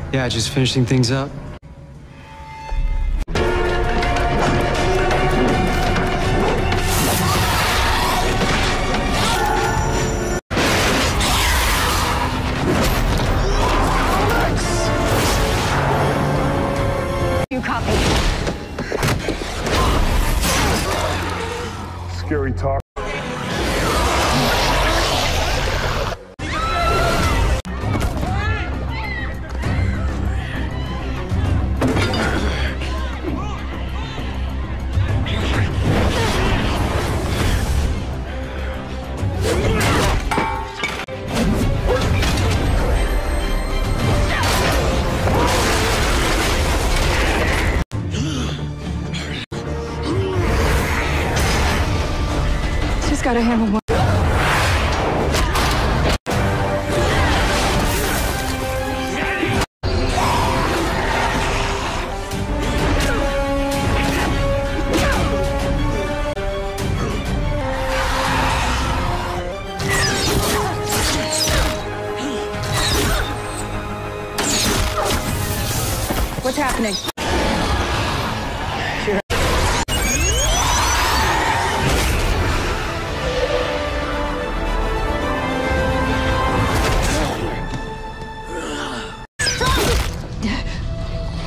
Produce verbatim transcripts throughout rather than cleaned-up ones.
Yeah, just finishing things up. You copy. Scary talk. Just gotta handle one. What's happening?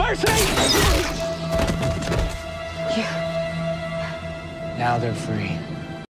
Now they're free.